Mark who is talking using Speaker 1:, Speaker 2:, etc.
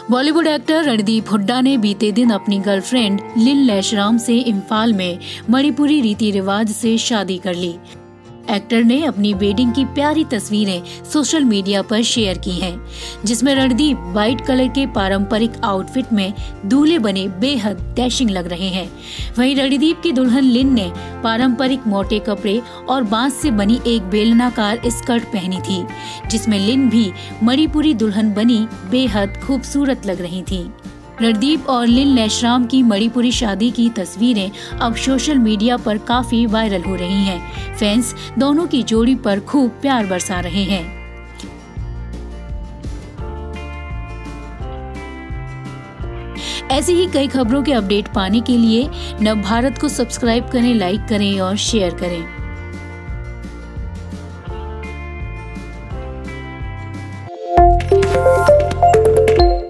Speaker 1: Bollywood actor Randeep Hooda ने बीते दिन अपनी गर्लफ्रेंड लिन लैशराम से इम्फाल में मणिपुरी रीति रिवाज से शादी कर ली। एक्टर ने अपनी वेडिंग की प्यारी तस्वीरें सोशल मीडिया पर शेयर की हैं, जिसमें रणदीप व्हाइट कलर के पारंपरिक आउटफिट में दूल्हे बने बेहद डैशिंग लग रहे हैं। वहीं रणदीप की दुल्हन लिन ने पारंपरिक मोटे कपड़े और बांस से बनी एक बेलनाकार स्कर्ट पहनी थी, जिसमें लिन भी मणिपुरी दुल्हन बनी बेहद खूबसूरत लग रही थी। रणदीप और लिन लैशराम की मणिपुरी शादी की तस्वीरें अब सोशल मीडिया पर काफी वायरल हो रही हैं। फैंस दोनों की जोड़ी पर खूब प्यार बरसा रहे हैं। ऐसी ही कई खबरों के अपडेट पाने के लिए नव भारत को सब्सक्राइब करें, लाइक करें और शेयर करें।